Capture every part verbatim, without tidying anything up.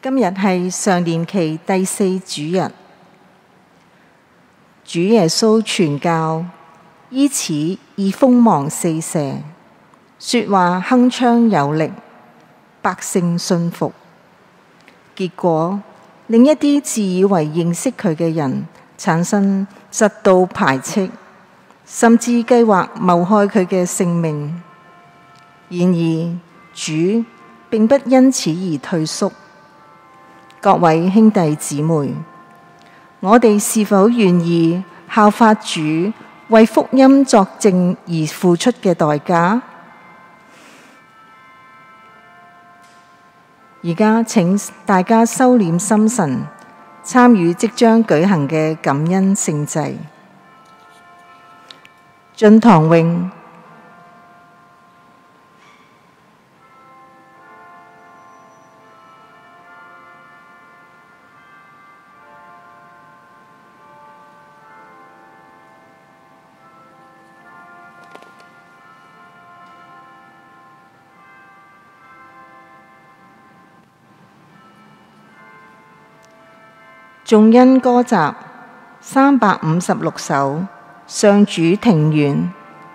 今日係常年期第四主日，主耶穌傳教，依此以鋒芒四射，說話鏗鏘有力，百姓信服。結果令一啲自以為認識佢嘅人產生嫉妒排斥，甚至計劃謀害佢嘅性命。然而主並不因此而退縮。各位兄弟姊妹，我哋是否願意效法主為福音作證而付出嘅代價？而家請大家收斂心神，參與即將舉行嘅感恩聖祭。進堂詠。頌恩歌集三百五十六首，上主庭院。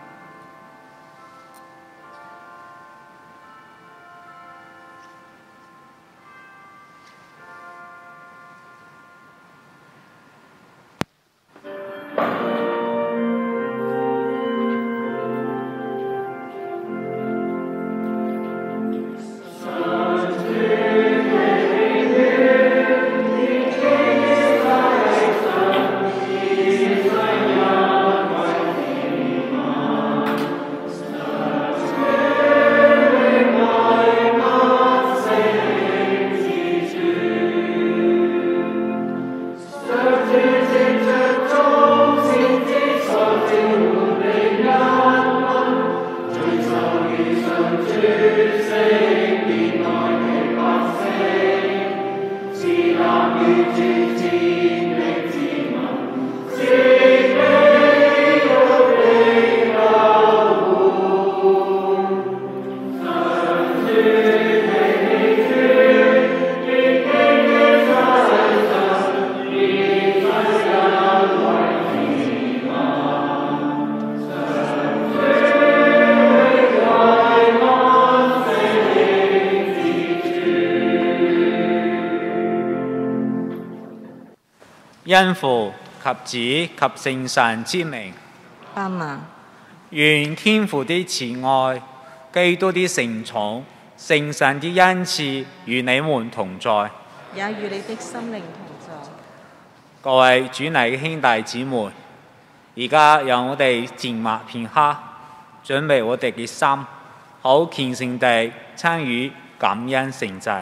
因父及子及聖神之名， 阿們。 願天父的慈愛、基督的聖寵、聖神的恩賜與你們同在， 也與你的心靈同在。 各位主內嘅兄弟姊妹，而家讓我哋靜默片刻，準備我哋嘅心，好虔誠地參與感恩聖祭。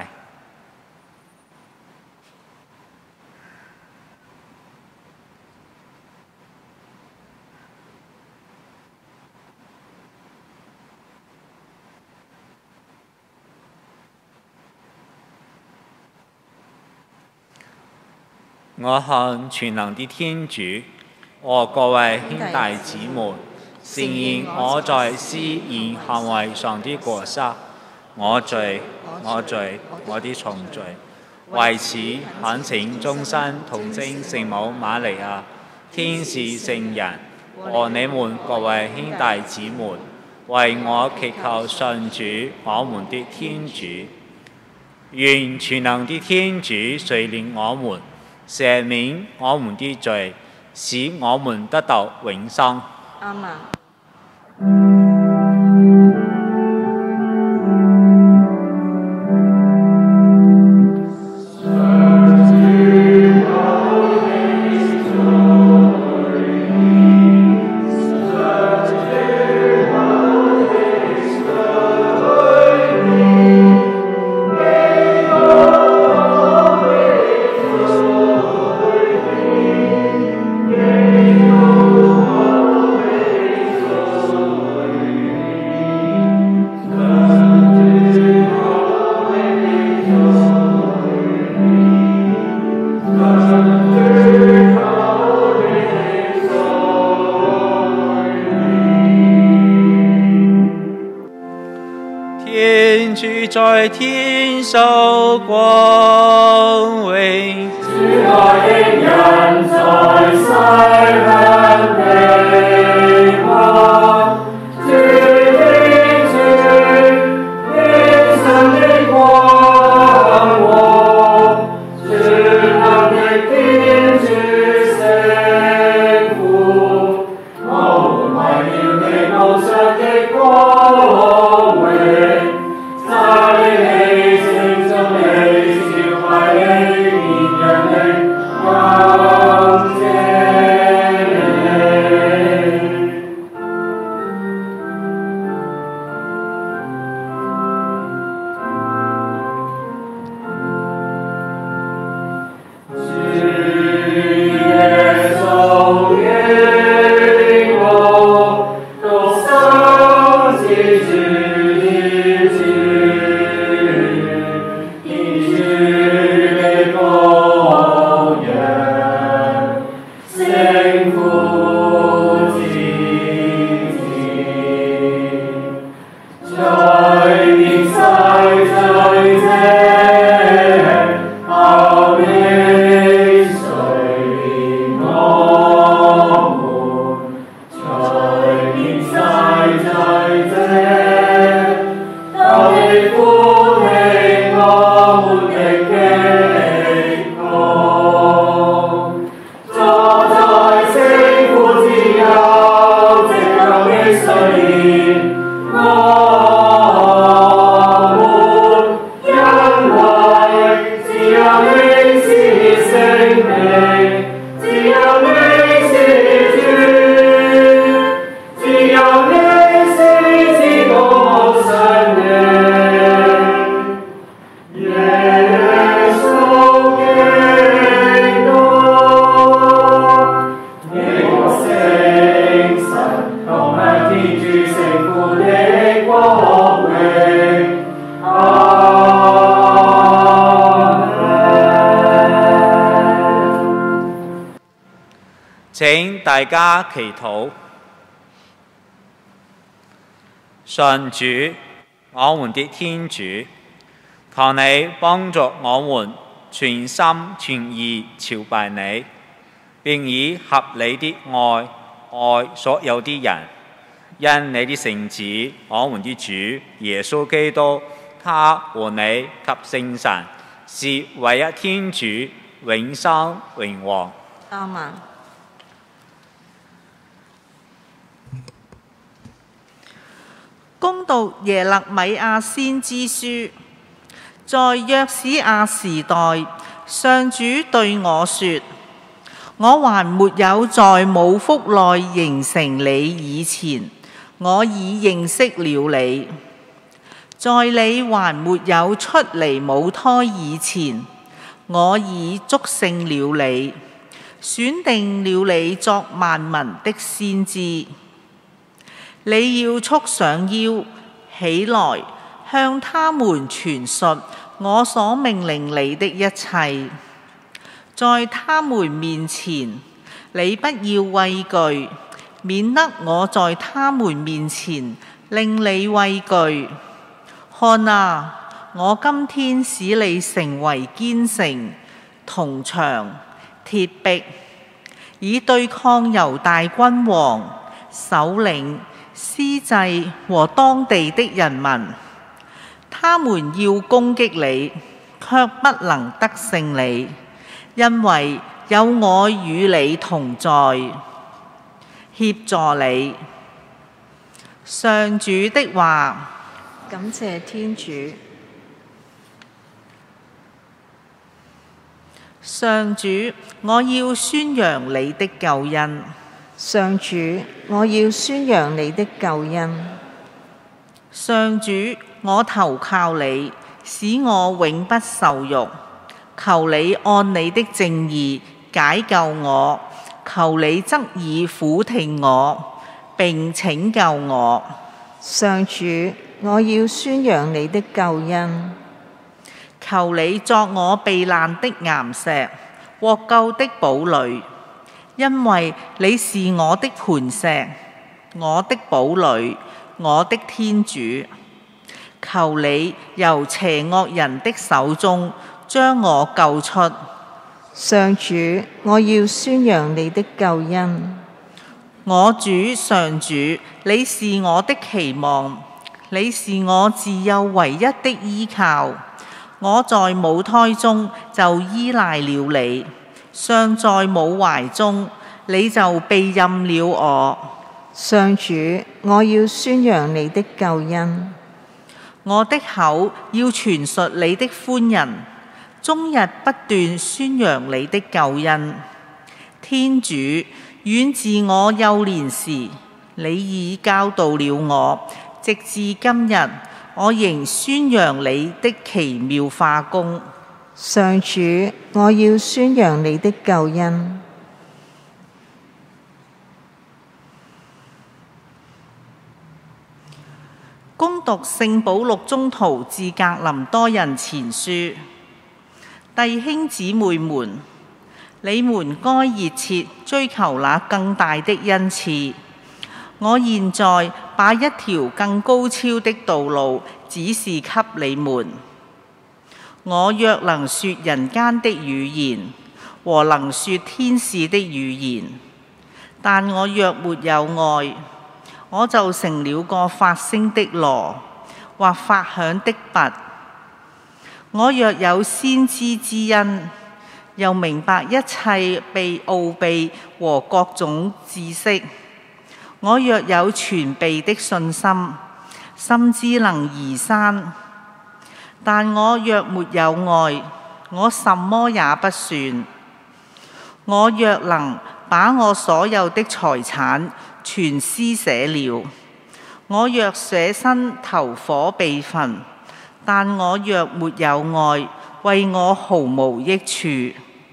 我向全能的天主和各位兄弟姊妹承認我在思言行為上的過失，我罪，我罪，我的重罪。為此，懇請終身童貞聖母瑪利亞、天使聖人和你們各位兄弟姊妹，為我祈求上主我們的天主。願全能的天主垂憐我們，赦免我們的罪，使我們得到永生。 阿們。 天主在天受光榮， 主愛的人在世享平安，主的主，天上的光和全能的天主聖父，我們為了你無上的光榮，讚你起聖眾你召快你憐人你感謝你。主耶穌應我獨生之主天主，天主的羔羊，聖父之子，在滅世罪者，後的垂憐我們，在滅世罪者，後的歡慶我們的激光，坐在聖父之右，直等的垂憐我們，因為只有你是聖靈，只有你是主，只有你是至高無上靈，耶穌基督，你和聖神同享天主聖父的光榮。 請大家祈禱。上主，我們的天主，求你幫助我們全心全意朝拜你，並以合理的愛愛所有的人。因你的聖子，我們的主耶穌基督，他和你及聖神是唯一天主，永生永王。 阿們。 恭讀耶勒米亞先知書，在約史亞時代，上主對我說：我還沒有在母腹內形成你以前，我已認識了你；在你還沒有出離母胎以前，我已祝聖了你，選定了你作萬民的先知。你要束上腰，起來，向他們傳述我所命令你的一切。在他們面前，你不要畏懼，免得我在他們面前令你畏懼。看啊，我今天使你成為堅城、銅牆、鐵壁，以對抗猶大君王、首領、司祭和當地的人民。他們要攻擊你，卻不能得勝你，因為有我與你同在，協助你。上主的話。 感謝天主。 上主，我要宣揚你的救恩。 上主，我要宣揚你的救恩。 上主，我投靠你，使我永不受辱。求你按你的正義解救我，求你側耳俯聽我，並拯救我。 上主，我要宣揚你的救恩。 求你作我避難的岩石，獲救的堡壘，因為你是我的磐石，我的堡壘，我的天主。 求你由邪惡人的手中將我救出。 上主，我要宣揚你的救恩。 我主上主，你是我的期望，你是我自幼唯一的依靠。我在母胎中就依賴了你，尚在母懷中你就庇蔭了我。 上主，我要宣揚你的救恩。 我的口要傳述你的寬仁，終日不斷宣揚你的救恩。天主，遠自我幼年時，你已教導了我，直至今日，我仍宣揚你的奇妙化工。 上主，我要宣揚你的救恩。 恭讀聖保祿宗徒致格林多人前書。弟兄姊妹們，你們該熱切追求那更大的恩賜。我現在把一條更高超的道路指示給你們。我若能說人間的語言和能說天使的語言，但我若沒有愛，我就成了個發聲的鑼或發響的鈸。我若有先知之恩，又明白一切秘奧秘和各種知識，我若有全備的信心，甚至能移山，但我若沒有愛，我什麼也不算。我若能把我所有的財產全施捨了，我若捨身投火被焚，但我若沒有愛，為我毫無益處。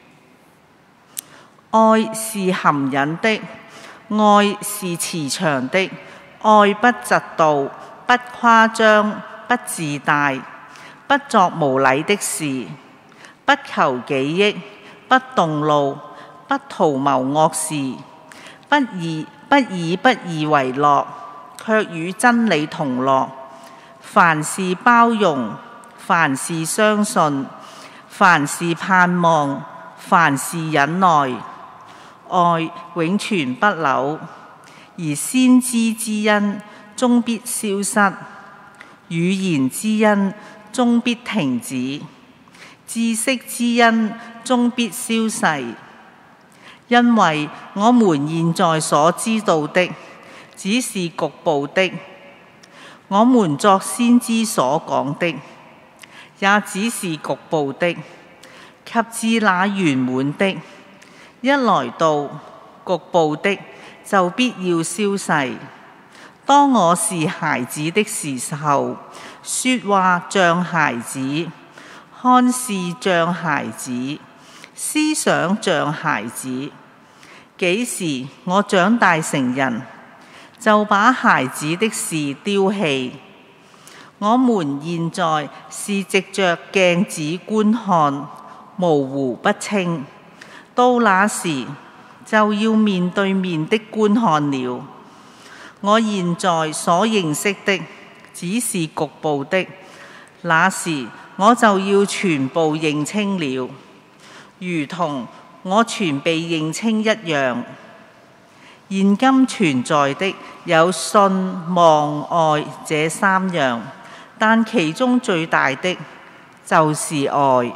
愛是含忍的，愛是慈祥的，愛不嫉妒，不誇張，不自大，不作無禮的事，不求己益，不動怒，不圖謀惡事，不以不以不義為樂，卻與真理同樂。凡事包容，凡事相信，凡事盼望，凡事忍耐。愛永存不朽，而先知之恩終必消失，語言之恩終必停止，知識之恩終必消逝。因為我們現在所知道的只是局部的，我們作先知所講的也只是局部的，及至那圓滿的一來到，局部的就必要消逝。當我是孩子的時候，說話像孩子，看事像孩子，思想像孩子。幾時我長大成人，就把孩子的事丟棄。我們現在是藉着鏡子觀看，模糊不清。到那時，就要面對面的觀看了。我現在所認識的只是局部的，那時我就要全部認清了，如同我全被認清一樣。現今存在的有信、望、愛這三樣，但其中最大的就是愛。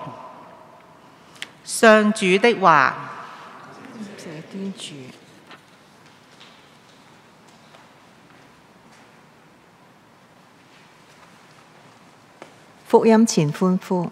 上主的話。 謝天主。福音前歡呼。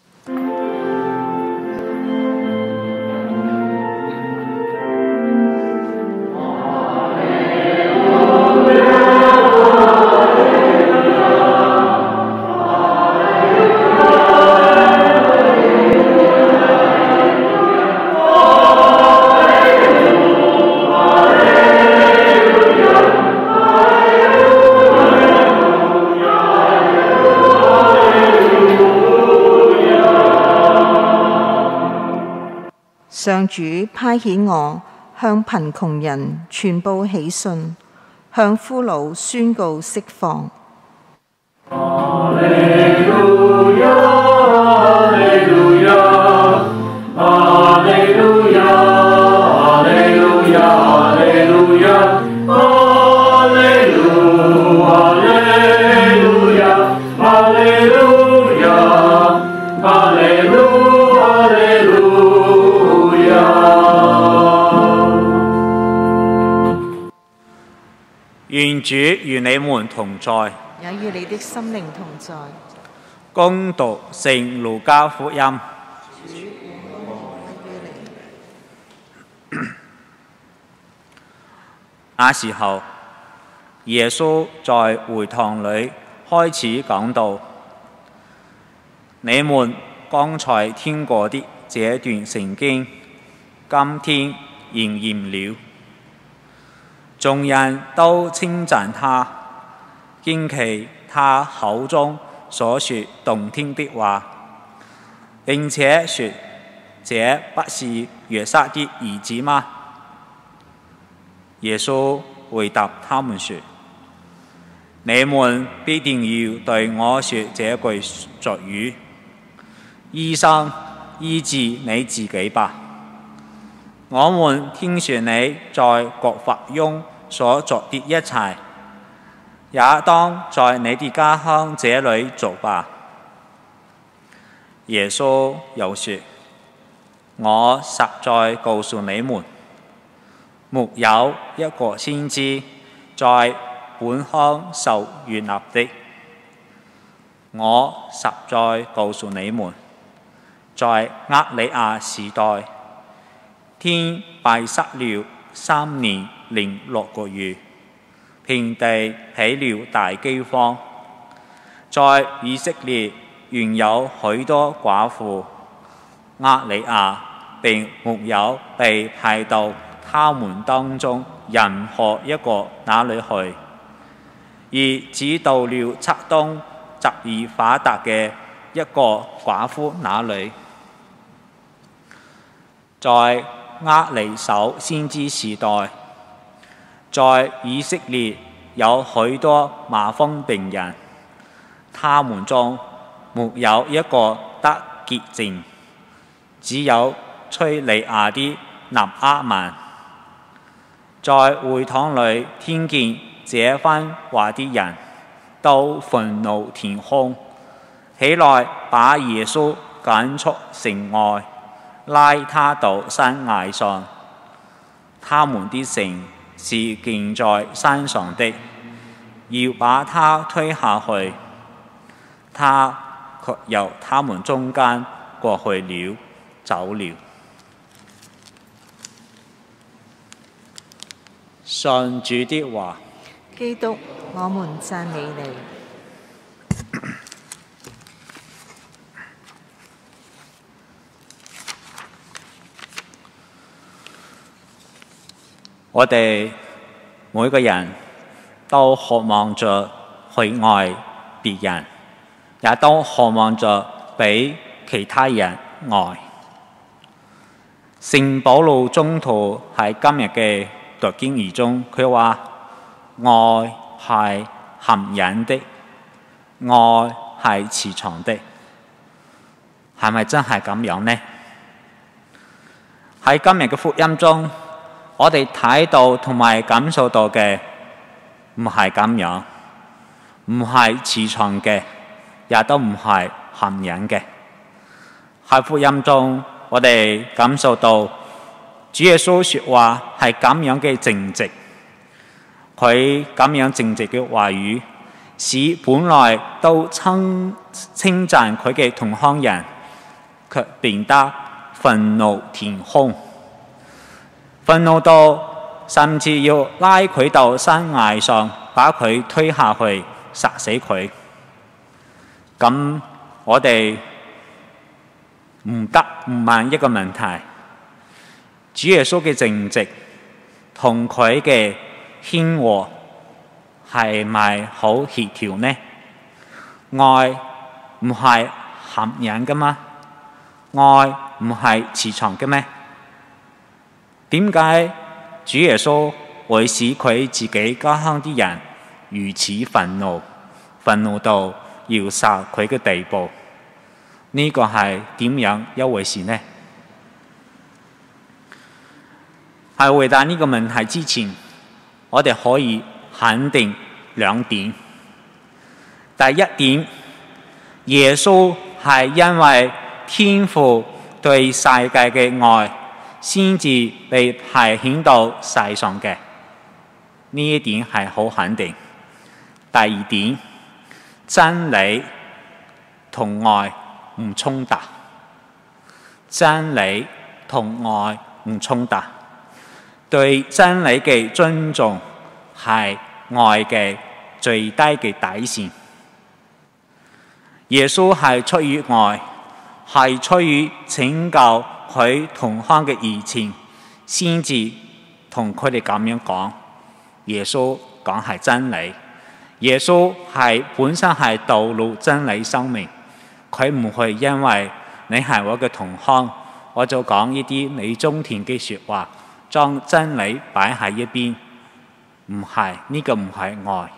上主派遣我向貧窮人傳報喜訊，向俘虜宣告釋放。 願主與你們同在。 也與你的心靈同在。 恭讀聖路加福音。那時候，耶穌在會堂裏開始講道：你們剛才聽過的這段聖經，今天應驗了。眾人都稱讚他，驚奇他口中所說動聽的話，並且說：這不是約瑟的兒子嗎？耶穌回答他們說：你們必定要對我說這句俗語：醫生，醫治你自己吧。我們聽說你在葛法翁所做的一切，也當在你的家鄉這裏做吧。耶穌又說：我實在告訴你們，沒有一個先知在本鄉受悅納的。我實在告訴你們，在厄里亞時代，天閉塞了三年零六個月，遍地起了大饑荒。在以色列原有許多寡婦，厄里亞並沒有被派到他們當中任何一個那裏去，而只到了漆冬疾而發達嘅一個寡婦那裏。在厄里叟先知時代，在以色列有許多麻風病人，他們中沒有一個得潔淨，只有敘利亞的納厄曼。在會堂裏聽見這番話的人都憤怒填胸，起來把耶穌趕出城外，拉他到山崖上。他們的城是建在山上的，要把他推下去，他卻由他們中間過去了，走了。上主的話。 基督，我們讚美你。 我哋每個人都渴望着去愛別人，也都渴望着俾其他人愛。聖保祿宗徒喺今日嘅讀經語中，佢話：愛係含忍的，愛係慈祥的。係咪真係咁樣呢？喺今日嘅福音中，我哋睇到同埋感受到嘅唔係咁樣，唔係慈祥嘅，也都唔係含忍嘅。喺福音中，我哋感受到主耶穌說話係咁樣嘅正直，佢咁樣正直嘅話語，使本來都稱稱讚佢嘅同鄉人，卻變得憤怒填胸，憤怒到甚至要拉佢到山崖上，把佢推下去，殺死佢。咁我哋唔得唔問一個問題：主耶穌嘅正直同佢嘅謙和係咪好協調呢？愛唔係含忍㗎嘛？愛唔係慈祥嘅咩？點解主耶穌會使佢自己家鄉啲人如此憤怒，憤怒到要殺佢嘅地步？呢個係點樣一回事呢？喺回答呢個問題之前，我哋可以肯定兩點。第一點，耶穌係因為天父對世界嘅愛，先至被派遣到世上嘅。 呢一點係好肯定。第二點，真理同愛唔衝突，真理同愛唔衝突。對真理嘅尊重係愛嘅最低嘅底線。耶穌係出於愛，係出於拯救佢同鄉嘅熱情，先至同佢哋咁樣講。耶穌講係真理，耶穌係本身係道路、真理、生命。佢唔會因為你係我嘅同鄉，我就講呢啲你中田嘅説話，將真理擺喺一邊。唔係，呢個唔係愛。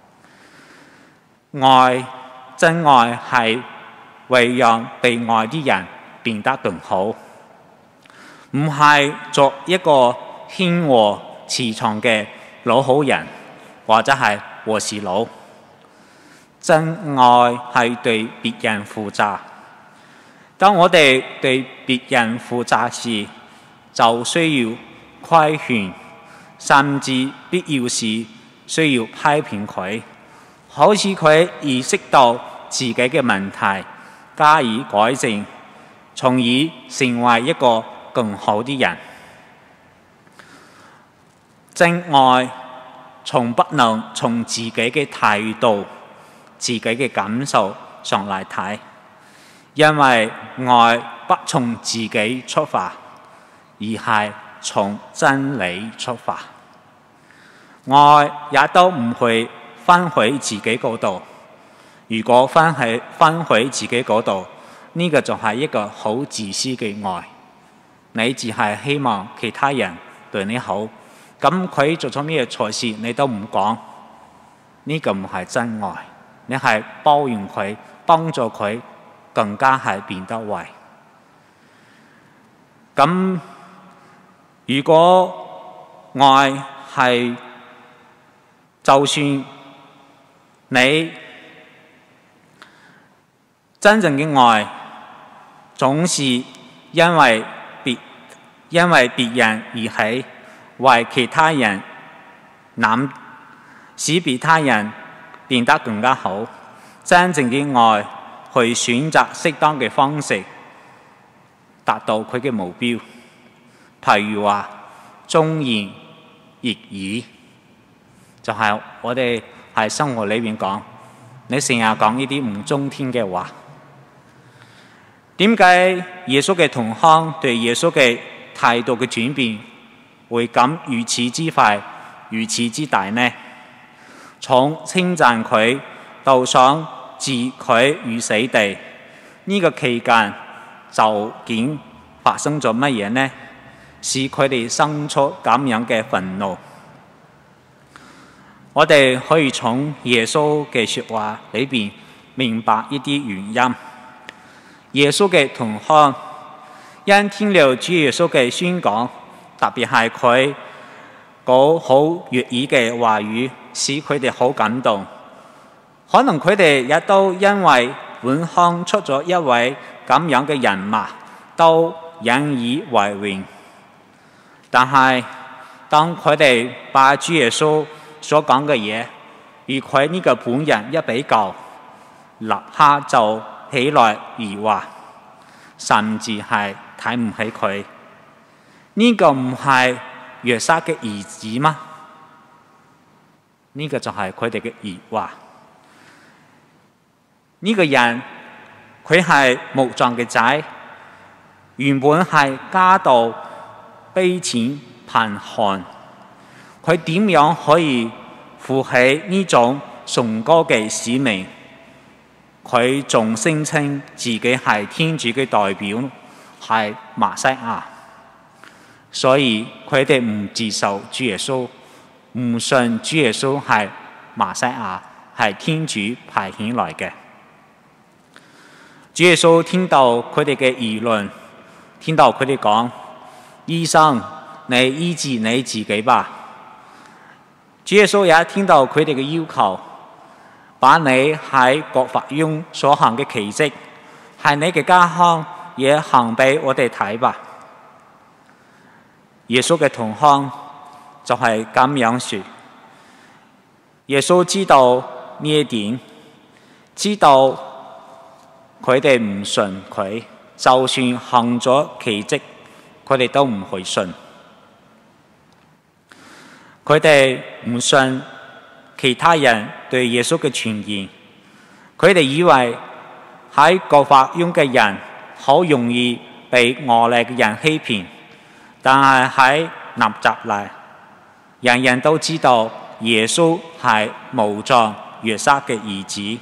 愛，真愛係為讓被愛啲人變得更好，唔係做一個謙和慈祥嘅老好人，或者係和事佬。真愛係對別人負責。當我哋對別人負責時，就需要規勸，甚至必要時需要批評佢，好似佢意識到自己嘅問題，加以改正，從而成為一個更好啲人。真愛從不能從自己嘅態度、自己嘅感受上嚟睇，因為愛不從自己出發，而係從真理出發。愛也都唔會翻去自己嗰度。如果翻去翻去自己嗰度，呢個就係一個好自私嘅愛。你只係希望其他人對你好，咁佢做咗咩錯事你都唔講，呢個唔係真愛。你係包容佢，幫助佢，更加係變得壞。咁如果愛係，就算你真正嘅愛，總是因為別因為別人而起，為其他人諗，使其他人變得更加好。真正嘅愛去選擇適當嘅方式達到佢嘅目標。譬如話忠言逆耳，就係、是、我哋喺生活裏面講，你成日講呢啲唔中聽嘅話。點解耶穌嘅同鄉對耶穌嘅態度嘅轉變會咁如此之快、如此之大呢？從稱讚佢到想置佢於死地，呢、這個期間究竟發生咗乜嘢呢？使佢哋生出咁樣嘅憤怒。我哋可以從耶穌嘅説話裏邊明白一啲原因。耶穌嘅同鄉因聽了主耶穌嘅宣講，特別係佢嗰好悅耳嘅話語，使佢哋好感動。可能佢哋亦都因為本鄉出咗一位咁樣嘅人物，都引以為榮。但係當佢哋把主耶穌所講嘅嘢與佢呢個本人一比較，立刻就起來疑惑，甚至係睇唔起佢。呢、這個唔係約瑟嘅兒子嗎？呢、這個就係佢哋嘅疑惑。呢、這個人佢係木匠嘅仔，原本係家道卑賤貧寒，佢點樣可以負起呢種崇高嘅使命？佢仲聲稱自己係天主嘅代表，係默西亞，所以佢哋唔接受主耶穌，唔信主耶穌係默西亞，係天主派遣來嘅。主耶穌聽到佢哋嘅議論，聽到佢哋講：醫生，你醫治你自己吧。主耶穌也聽到佢哋嘅要求，把你喺各法院所行嘅奇蹟，喺你嘅家鄉也行俾我哋睇吧。耶穌嘅同鄉就係咁樣說： 耶穌知道呢一點，知道佢哋唔信佢，就算行咗奇蹟，佢哋都唔會信。佢哋唔信其他人對耶穌嘅傳言，佢哋以為喺葛法翁嘅人好容易被俄利嘅人欺騙，但係喺納匝肋，人人都知道耶穌係無葬約瑟嘅兒子。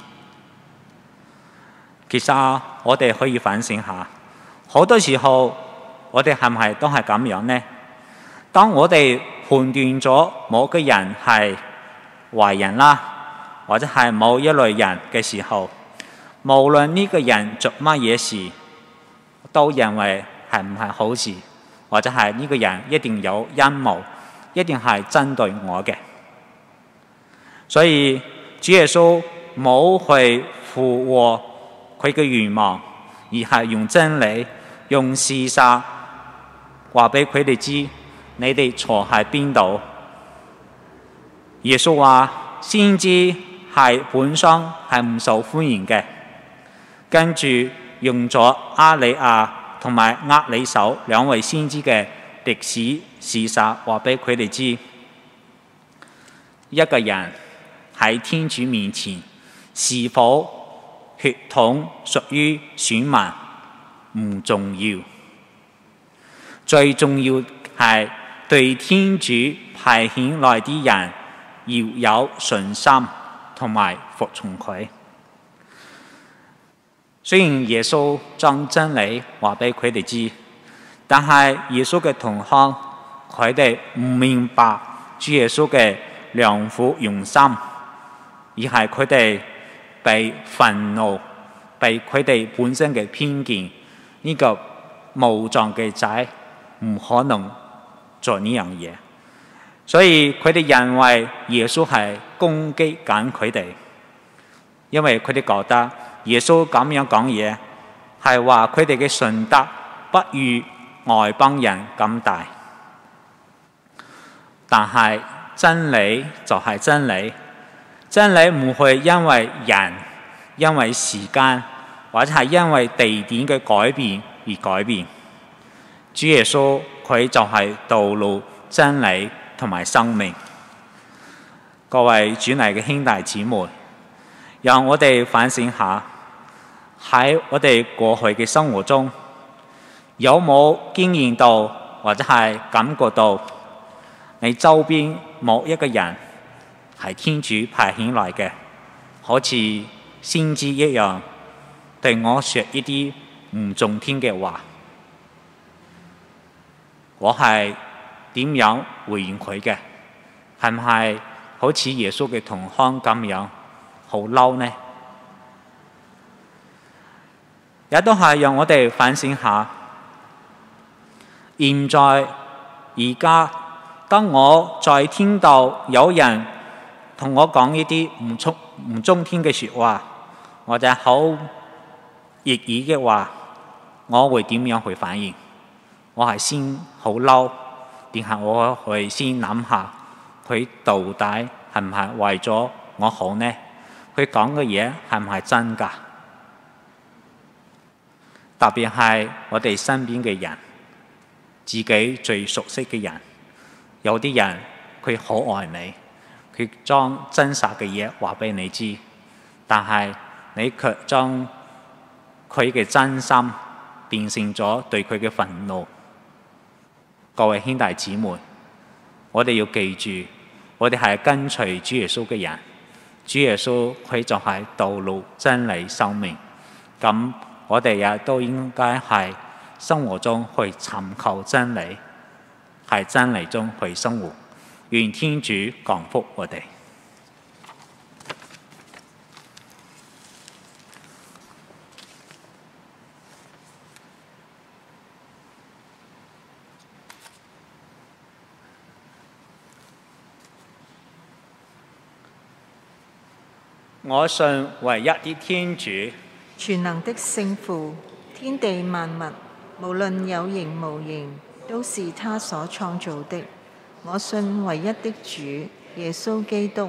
其實我哋可以反省下，好多時候我哋係唔係都係咁樣呢？當我哋判斷咗某個人係壞人啦，或者係某一類人嘅時候，無論呢個人做乜嘢事，都認為係唔係好事，或者係呢個人一定有陰謀，一定係針對我嘅。所以主耶穌冇去附和佢嘅願望，而係用真理、用事實話俾佢哋知，你哋錯喺邊度。耶穌話先知係本身係唔受歡迎嘅，跟住用咗阿里亞同埋厄里叟兩位先知嘅歷史事實話俾佢哋知，一個人喺天主面前是否血統屬於選民唔重要，最重要係對天主派遣來啲人要有信心同埋服從佢。雖然耶穌將真理話俾佢哋知，但係耶穌嘅同鄉佢哋唔明白主耶穌嘅良苦用心，而係佢哋被憤怒，被佢哋本身嘅偏見，呢、這個無葬嘅仔唔可能做呢樣嘢，所以佢哋認為耶穌係攻擊緊佢哋，因為佢哋覺得耶穌咁樣講嘢係話佢哋嘅信德不如外邦人咁大。但係真理就係真理，真理唔會因為人、因為時間或者係因為地點嘅改變而改變。主耶穌佢就係道路、真理同埋生命。各位主內嘅兄弟姊妹，讓我哋反省下，喺我哋過去嘅生活中，有冇經驗到或者係感覺到你周邊某一個人係天主派遣來嘅，好似先知一樣，對我說一啲唔中聽嘅話，我係點樣回應佢嘅？係唔係好似耶穌嘅同鄉咁樣好嬲呢？也都係讓我哋反省下。現在而家，當我再聽到有人同我講呢啲唔中唔中聽嘅説話，或者好逆耳嘅話，我會點樣去反應？我係先好嬲，定係我會先諗下佢到底係唔係為咗我好呢？佢講嘅嘢係唔係真㗎？特別係我哋身邊嘅人，自己最熟悉嘅人，有啲人佢好愛你，佢將真實嘅嘢話俾你知，但係你卻將佢嘅真心變成咗對佢嘅憤怒。各位兄弟姊妹，我哋要記住，我哋係跟隨主耶穌嘅人，主耶穌佢就係道路、真理、生命。咁我哋也都應該係生活中去尋求真理，喺真理中去生活。願天主降福我哋。我信唯一的天主， 全能的聖父，天地萬物，無論有形無形，都是他所創造的。我信唯一的主耶穌基督，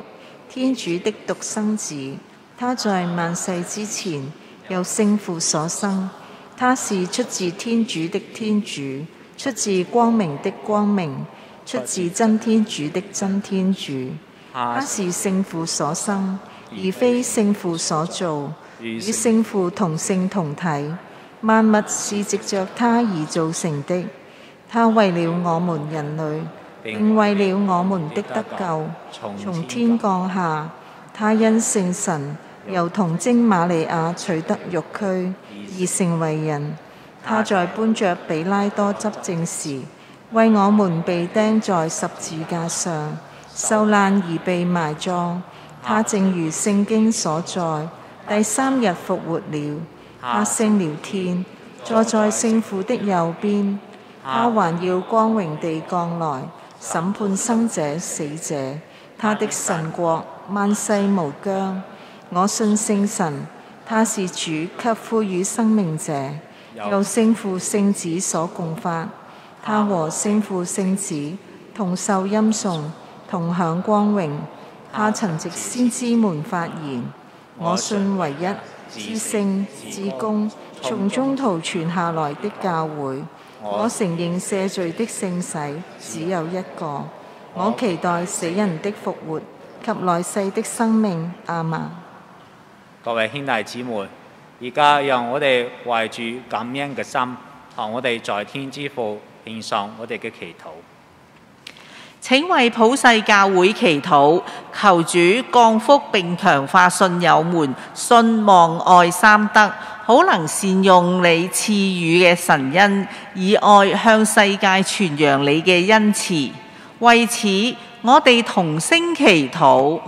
天主的獨生子。他在萬世之前由聖父所生，他是出自天主的天主，出自光明的光明，出自真天主的真天主。他是聖父所生，而非聖父所造，與聖父同性同體，萬物是藉着他而造成的。他為了我們人類，並為了我們的得救，從天降下。他因聖神由童貞瑪利亞取得肉軀，而成為人。他在搬着比拉多執政時，為我們被釘在十字架上，受難而被埋葬。他正如聖經所載，第三日復活了。他升了天，坐在聖父的右邊。他還要光榮地降來，審判生者死者。他的神國萬世無疆。我信聖神，他是主給賦予生命者，由聖父聖子所共發。他和聖父聖子同受欽崇，同享光榮。他曾藉先知們發言，我信唯一至聖至公從中途傳下來的教會。我承認赦罪的聖洗只有一個。我期待死人的復活及來世的生命。阿們。 各位兄弟姊妹，而家讓我哋懷住感恩嘅心，向我哋在天之父獻上我哋嘅祈禱。 請為普世教會祈禱，求主降福並強化信友們信望愛三德，好能善用你賜予嘅神恩，以愛向世界傳揚你嘅恩慈。為此，我哋同聲祈禱。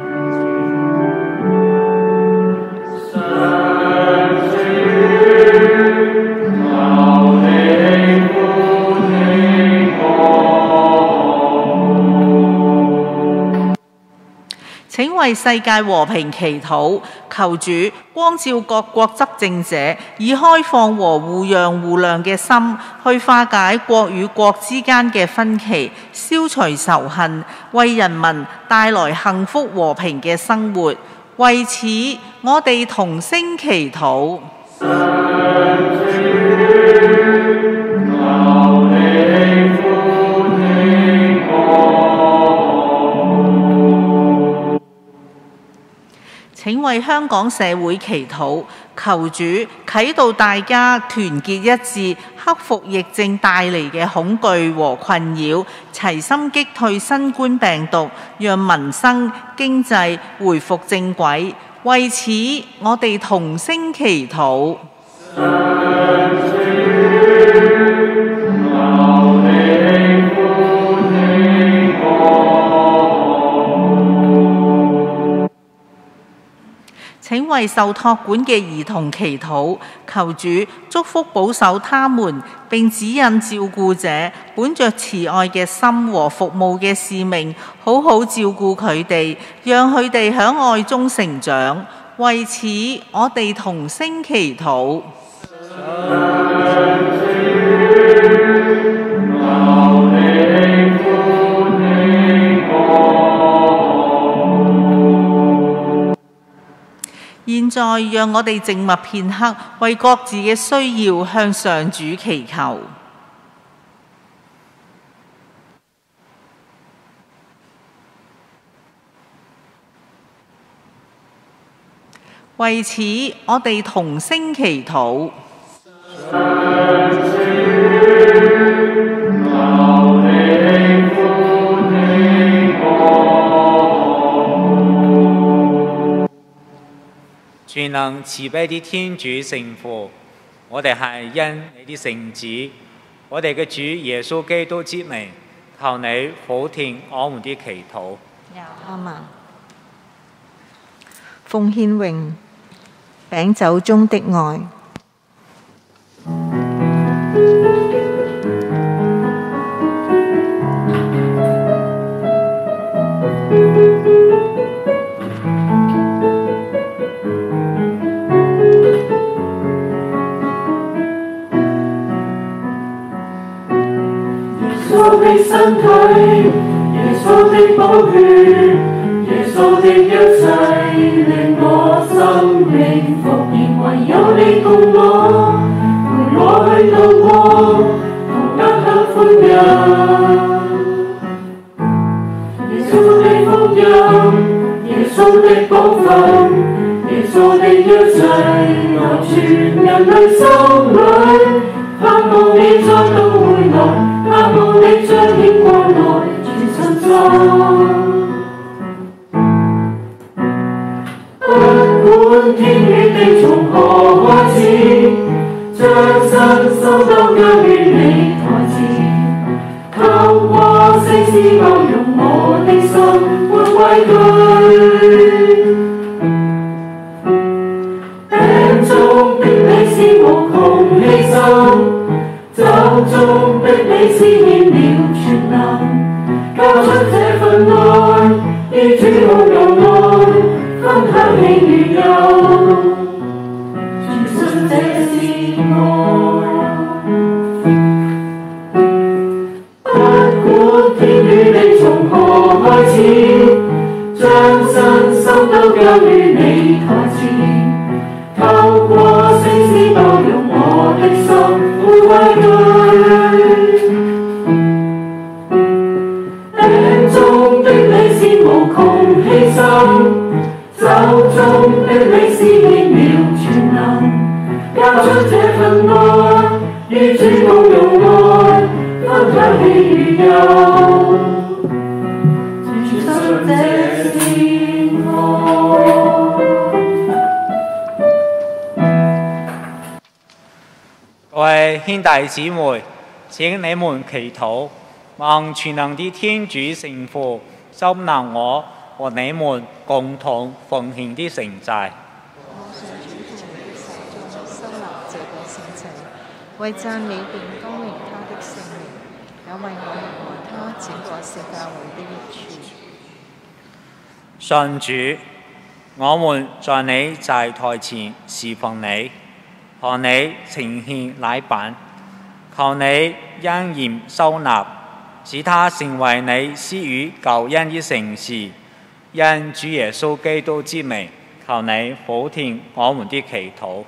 請為世界和平祈禱，求主光照各國執政者，以開放和互讓互諒嘅心，去化解國與國之間嘅分歧，消除仇恨，為人民帶來幸福和平嘅生活。為此，我哋同聲祈禱。請為香港社會祈禱，求主啟導大家團結一致，克服疫症帶嚟嘅恐懼和困擾，齊心擊退新冠病毒，讓民生經濟回復正軌。為此，我哋同聲祈禱。請為受託管嘅兒童祈禱，求主祝福保守他們，並指引照顧者本着慈愛嘅心和服務嘅使命，好好照顧佢哋，讓佢哋喺愛中成長。為此，我哋同聲祈禱。現在讓我哋靜默片刻，為各自嘅需要向上主祈求。為此，我哋同聲祈禱。 全能慈悲的天主聖父，我哋係因你的聖子，我哋嘅主耶穌基督之名，求你俯聽我們的祈禱。 阿們。奉獻榮，餅酒中的愛。 耶穌的身體，耶穌的寶血，耶耶穌的一切令我生命復燃，唯有你共我，陪我去渡過同一刻歡欣。耶穌的福音，耶穌的寶訓，耶穌的一切流傳人類心裏，盼望你再度回來，盼望你彰顯光來，全身心。不管天與地從何開始，將身心都交於你台前。透過聖事包容我的心沒畏懼，病中的你是無窮犧牲，酒中的你施獻了全能，交出這份愛，於主好有愛，分享喜與憂，全信這是愛。天與地從何開始，將身心都交於你台前。透過聖事包容我的心沒畏懼，病中的你是無窮犧牲，酒中的你施獻了全能，交出這份愛，與主共用愛，分享喜與憂，全信這是愛。 各位兄弟姊妹，請你們祈禱，望全能的天主聖父收納我和你們共同奉獻的聖祭。 我上主父的手中收納這個聖祭，為讚美並光榮他的聖名，也為我們和他整個聖教會的益處。 上主，我們在你祭台前侍奉你，向你呈獻禮品，求你恩嚴收納，使它成為你施予救恩的聖事。因主耶穌基督之名，求你俯聽我們的祈禱。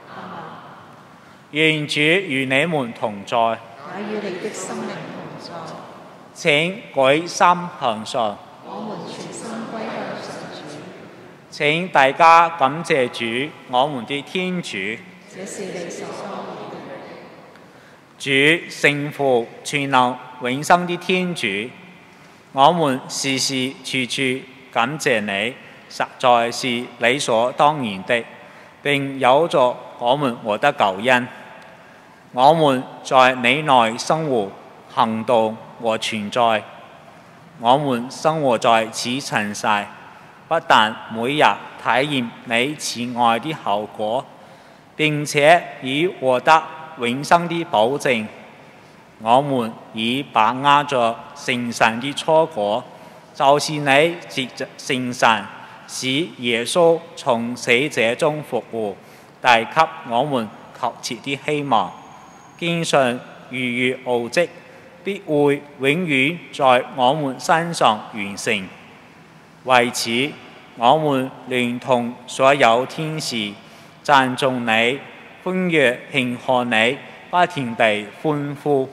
願主與你們同在， 也與你的心靈同在。 請舉心向上， 我們全心歸向上主。 請大家感謝主，我們的天主。 這是你所當然的。 主聖父全能永生的天主，我們時時處處感謝你，實在是理所當然的，並有助我們獲得救恩。我們在你內生活、行動和存在，我們生活在此塵世，不但每日體驗你慈愛的後果，並且已獲得永生的保證。我們已把握着聖神的初果，就是你藉着聖神使耶穌從死者中復活，帶給我們求切的希望。堅信逾越奧蹟必會永遠在我們身上完成。為此，我們連同所有天使讚頌你，歡躍慶賀你，不停地歡呼。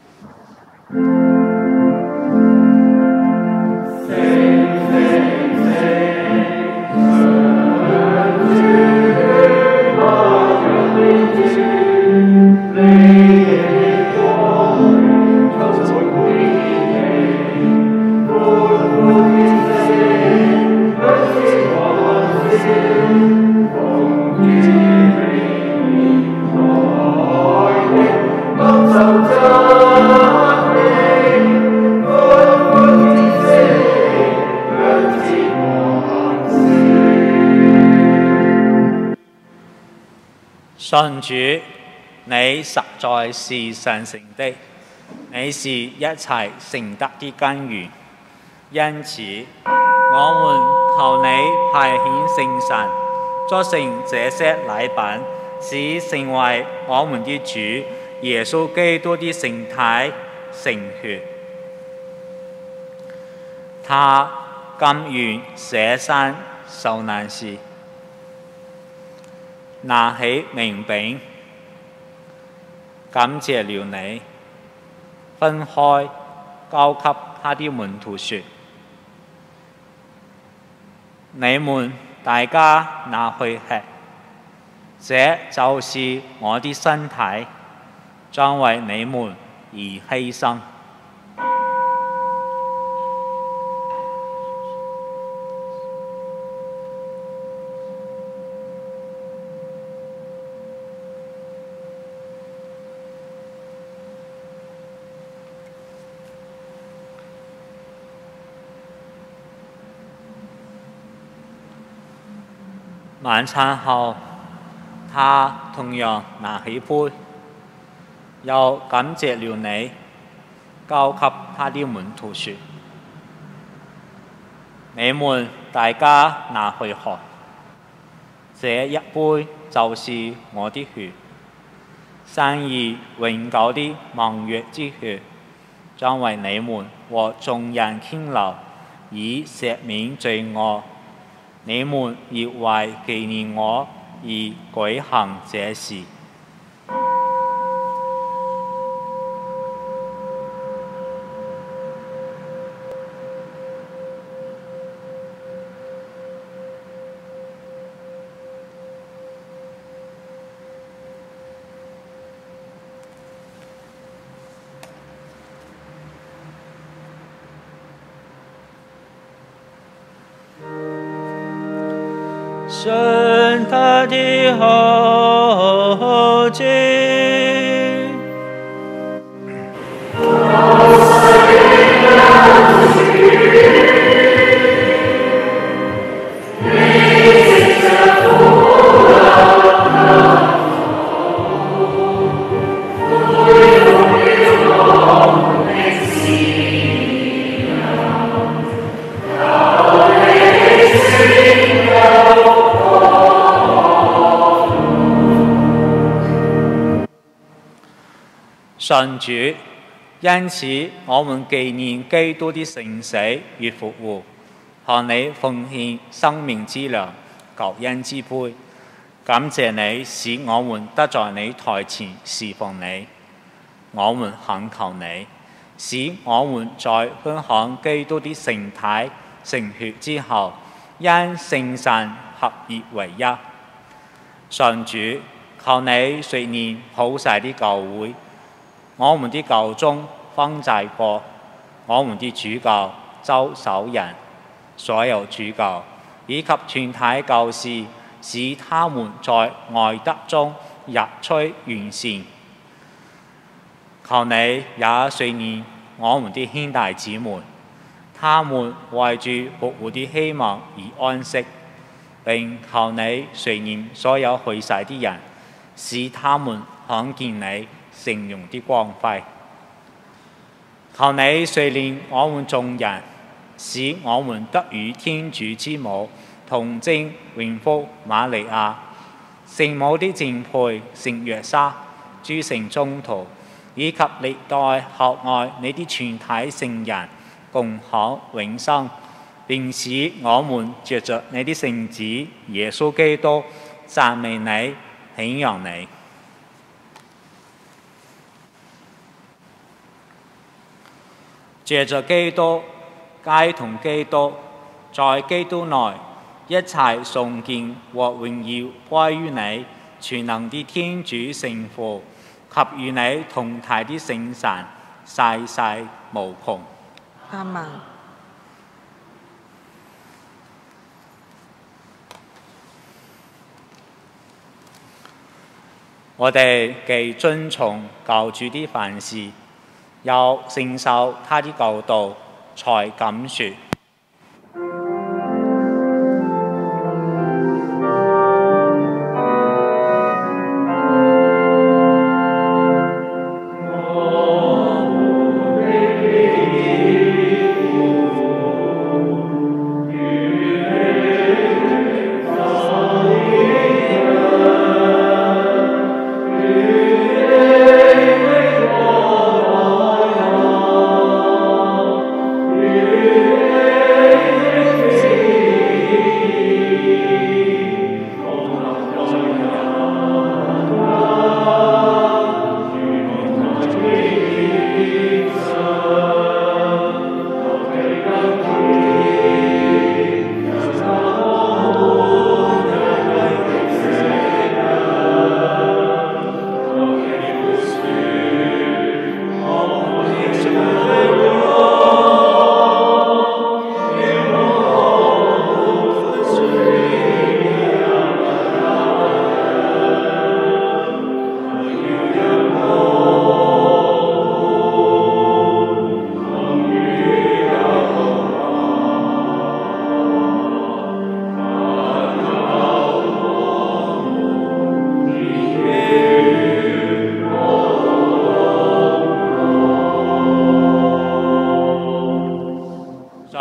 上主，你實在是神聖的，你是一切聖德的根源。因此，我們求你派遣聖神，作成這些禮品，使成為我們的主耶穌基督的聖體聖血。他甘願捨身受難時，拿起名餅，感謝了你，分開交給他的門徒說：你們大家拿去吃，這就是我的身體，將為你們而犧牲。晚餐後，他同樣拿起杯，又感謝了你，交給他的門徒說：你們大家拿去喝，這一杯就是我的血，生而永久的盟約之血，將為你們和眾人傾流，以赦免罪惡。你們要為紀念我而舉行這事。 聖他的後嗣。 上主，因此我們紀念基督的聖死與復活，向你奉獻生命之糧、救恩之杯。感謝你，使我們得在你台前侍奉你。我們懇求你，使我們在分享基督的聖體、聖血之後，因聖神合而為一。上主，求你垂念普世的教會。我們的教宗方濟各，我們的主教周守仁，所有主教以及全體教士，使他們在愛德中日趨完善。求你也垂念我們的兄弟姊妹，他們為住復活的希望而安息。並求你垂念所有去世的人，使他們看見你聖容的光輝。求你垂念我們眾人，使我們得與天主之母童貞榮福瑪利亞、聖母的淨配聖若瑟、諸聖宗徒，以及歷代厚愛你的全體聖人共享永生，並使我們藉着你的聖子耶穌基督讚美你、顯揚你。藉着基督，皆同基督，在基督內，一切崇敬和榮耀歸於你，全能的天主聖父及與你同體的聖神，世世無窮。 阿們。 我哋既遵從教主的訓示，又承受他的教導，才敢說。 Yeah.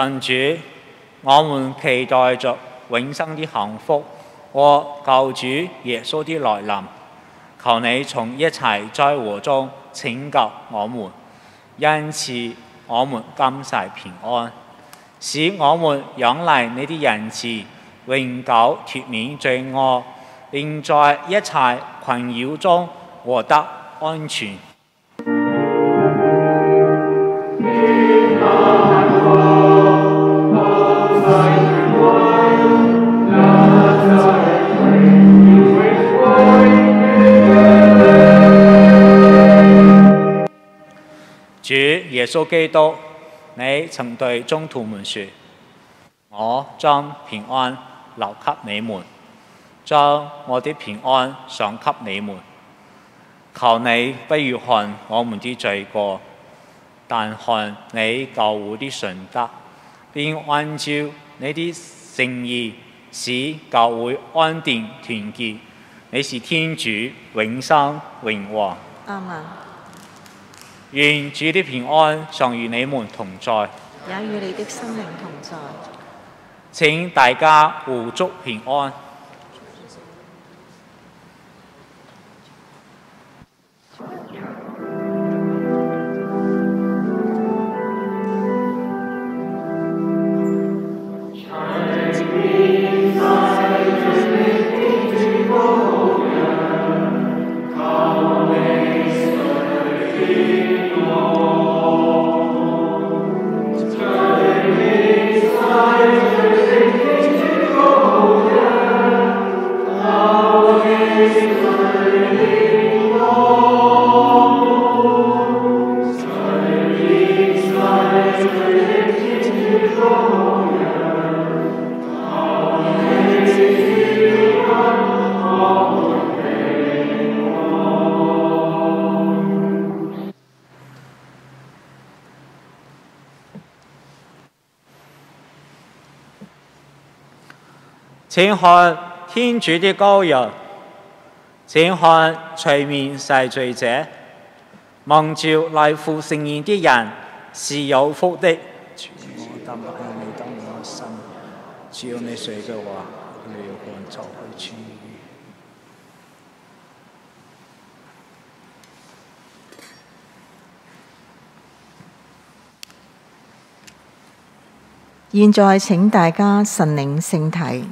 上主，我們期待着永生的幸福和救主耶穌的來臨。求你從一切災禍中拯救我們，因此我們今世平安，使我們仰賴你的仁慈，永久脫免罪惡，並在一切困擾中獲得安全。主耶穌基督，你曾對宗徒們說：我將平安留給你們，將我的平安賞給你們。求你不要看我們的罪過，但看你救護的信德，並按照你的誠意使教會安定團結。你是天主，永生永王。 阿們。 願主的平安常與你們同在， 也與你的心靈同在。 請大家互祝平安。請看天主的羔羊，請看除免世罪者。蒙召來赴盛宴的人是有福的。主，我擔不起你當我的心，只要你說嘅話，你要看就去處。 現在請大家神領聖體。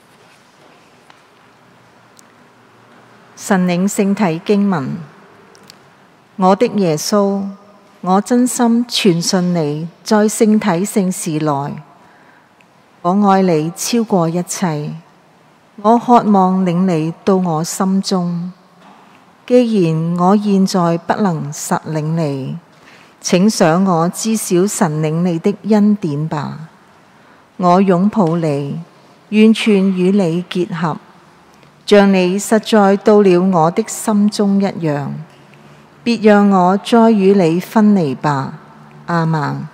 神領聖體經文：我的耶穌，我真心傳信你在聖體聖事內，我愛你超過一切，我渴望領你到我心中。既然我現在不能實領你，請想我至少神領你的恩典吧。我擁抱你，完全與你結合，像你實在到了我的心中一樣，別讓我再與你分離吧。阿們。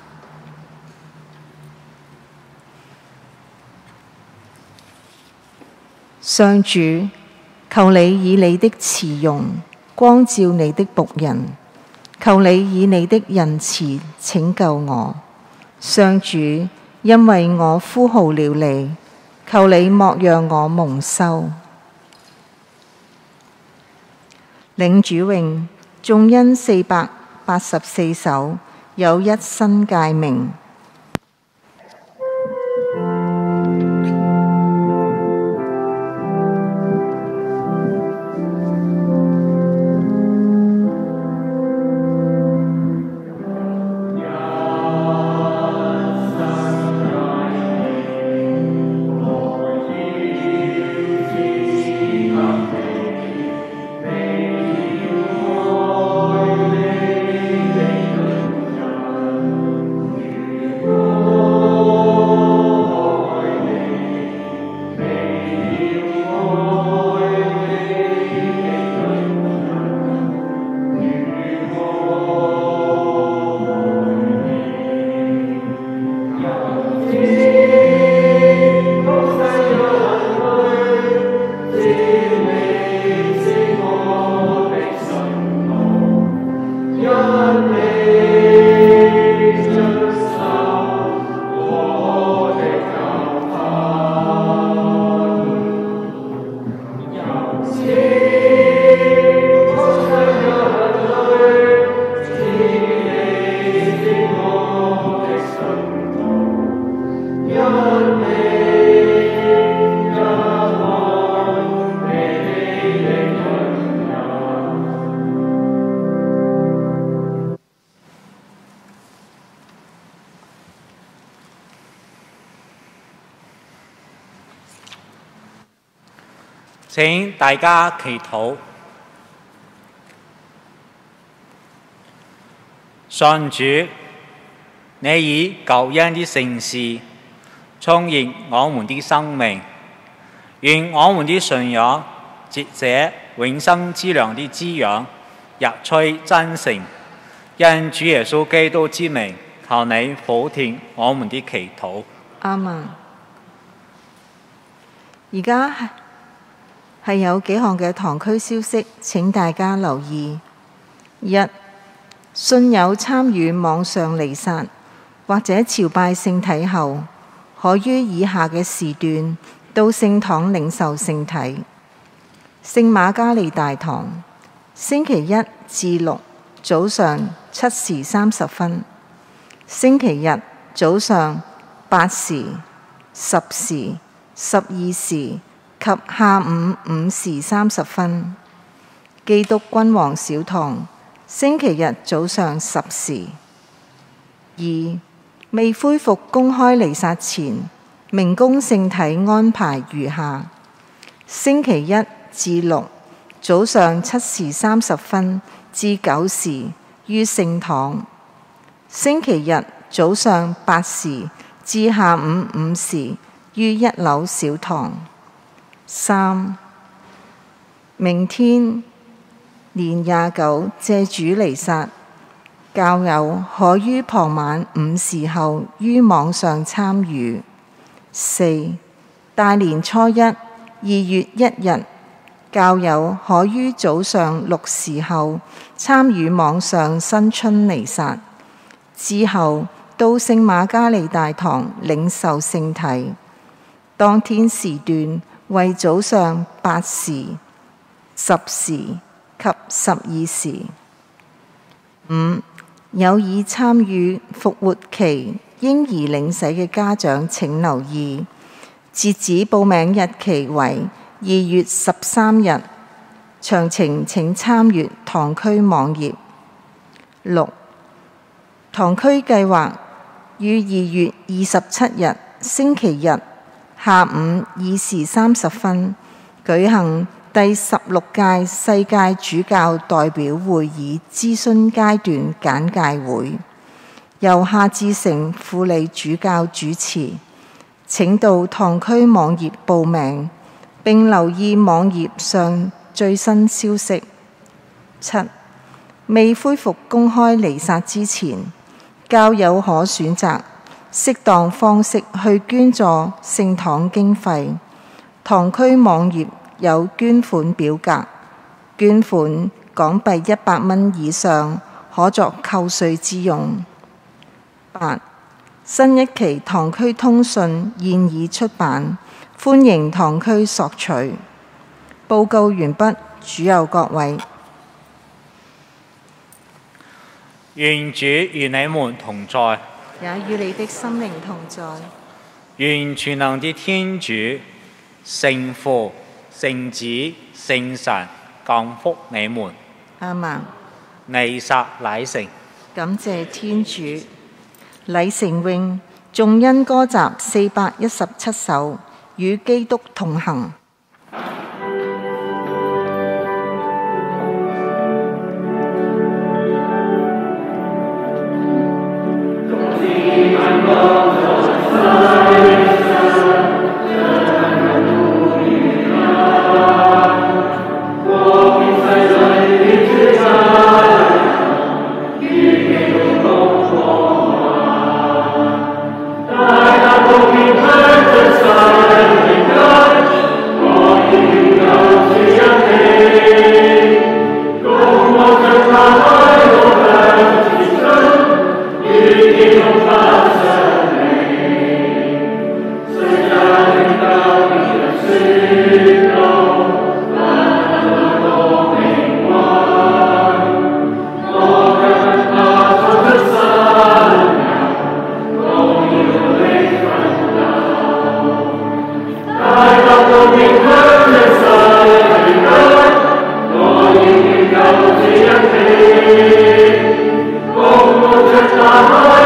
上主，求你以你的慈容光照你的僕人，求你以你的仁慈拯救我。上主，因為我呼號了你，求你莫讓我蒙羞。領主詠，頌恩四百八十四首，有一新誡命。 請大家祈禱。上主，你以救恩的聖事充盈我們的生命，願我們的信仰藉這永生之糧的滋養，日趨真誠。因主耶穌基督之名，求你俯聽我們的祈禱。 阿們。而家係有幾項嘅堂區消息，請大家留意。一、信友參與網上彌撒或者朝拜聖體後，可於以下嘅時段到聖堂領受聖體：聖瑪加利大堂，星期一至六早上七時三十分，星期日早上八時、十時、十二時及下午五時三十分。基督君王小堂，星期日早上十時。二、未恢復公開彌撒前，明供聖體安排如下：星期一至六早上七時三十分至九時於聖堂；星期日早上八時至下午五時於一樓小堂。三、明天年廿九謝主彌撒，教友可於傍晚五時後於網上參與。四、大年初一二月一日，教友可於早上六時後參與網上新春彌撒，之後到聖瑪加利大堂領受聖體。當天時段為早上八時、十時及十二時。五、有意參與復活期嬰兒領洗嘅家長請留意，截止報名日期為二月十三日，詳情請參閱堂區網頁。六、堂區計劃於二月二十七日星期日下午二時三十分舉行第十六屆世界主教代表會議諮詢階段簡介會，由夏志誠輔理主教主持。請到堂區網頁報名，並留意網頁上最新消息。七、未恢復公開彌撒之前，教友可選擇適當方式去捐助聖堂經費。堂區網頁有捐款表格，捐款港幣一百蚊以上可作扣稅之用。八、新一期堂區通訊現已出版，歡迎堂區索取。報告完畢，主佑各位。 願主與你們同在， 也與你的心靈同在。 願全能的天主、聖父、聖子、聖神降福你們。 阿們。 彌撒禮成。 感謝天主。禮成詠，頌恩歌集四百一十七首，與基督同行。 Come on,